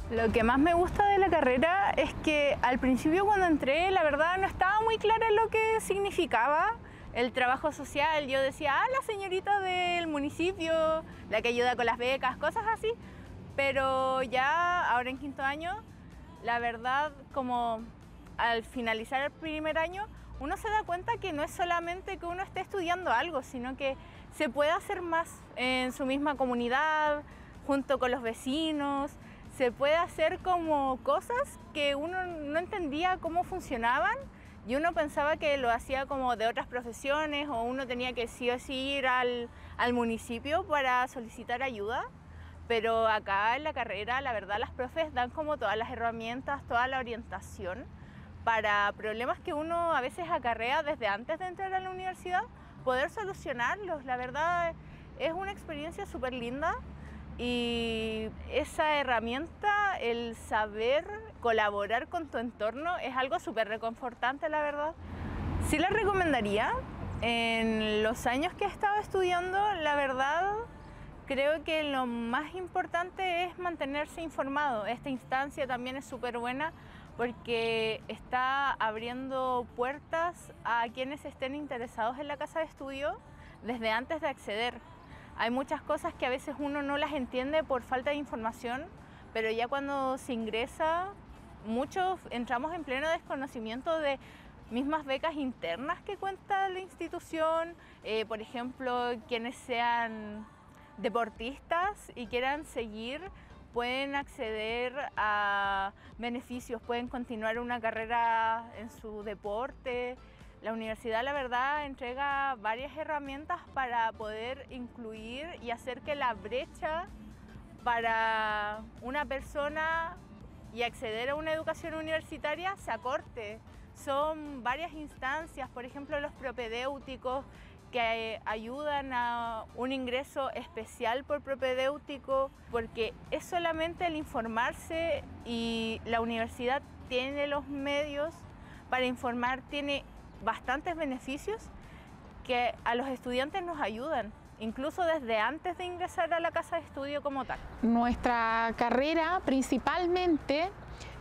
Lo que más me gusta de la carrera es que al principio cuando entré, la verdad no estaba muy clara lo que significaba el trabajo social. Yo decía, la señorita del municipio, la que ayuda con las becas, cosas así. Pero ya ahora en quinto año, la verdad, como al finalizar el primer año, uno se da cuenta que no es solamente que uno esté estudiando algo, sino que se puede hacer más en su misma comunidad, junto con los vecinos. Se puede hacer como cosas que uno no entendía cómo funcionaban y uno pensaba que lo hacía como de otras profesiones o uno tenía que sí o sí ir al municipio para solicitar ayuda. Pero acá en la carrera, la verdad, las profes dan como todas las herramientas, toda la orientación para problemas que uno a veces acarrea desde antes de entrar a la universidad, poder solucionarlos. La verdad, es una experiencia súper linda. Y esa herramienta, el saber colaborar con tu entorno, es algo súper reconfortante, la verdad. Sí la recomendaría. En los años que he estado estudiando, la verdad, creo que lo más importante es mantenerse informado. Esta instancia también es súper buena porque está abriendo puertas a quienes estén interesados en la casa de estudio desde antes de acceder. Hay muchas cosas que a veces uno no las entiende por falta de información, pero ya cuando se ingresa, muchos entramos en pleno desconocimiento de mismas becas internas que cuenta la institución. Por ejemplo, quienes sean deportistas y quieran seguir, pueden acceder a beneficios, pueden continuar una carrera en su deporte. La universidad, la verdad, entrega varias herramientas para poder incluir y hacer que la brecha para una persona y acceder a una educación universitaria se acorte. Son varias instancias, por ejemplo, los propedéuticos que ayudan a un ingreso especial por propedéutico, porque es solamente el informarse y la universidad tiene los medios para informar, tiene bastantes beneficios que a los estudiantes nos ayudan, incluso desde antes de ingresar a la casa de estudio como tal. Nuestra carrera principalmente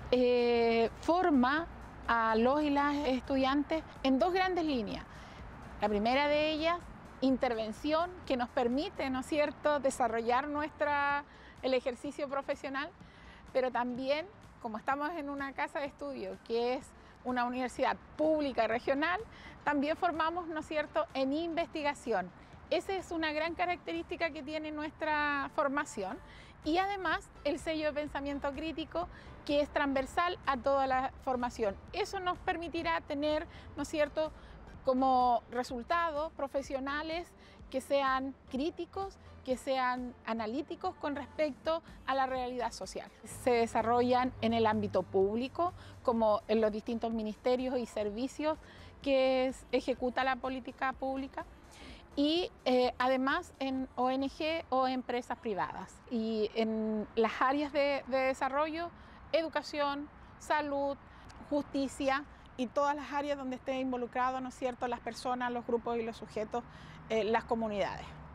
forma a los y las estudiantes en dos grandes líneas. La primera de ellas, intervención, que nos permite, ¿no es cierto?, desarrollar el ejercicio profesional, pero también, como estamos en una casa de estudio que es una universidad pública regional, también formamos, ¿no es cierto?, en investigación. Esa es una gran característica que tiene nuestra formación y además el sello de pensamiento crítico, que es transversal a toda la formación. Eso nos permitirá tener, ¿no es cierto?, como resultado profesionales que sean críticos, que sean analíticos con respecto a la realidad social. Se desarrollan en el ámbito público, como en los distintos ministerios y servicios que ejecuta la política pública, y además en ONG o empresas privadas. Y en las áreas de desarrollo, educación, salud, justicia, y todas las áreas donde esté involucrado, ¿no es cierto?, las personas, los grupos y los sujetos, las comunidades.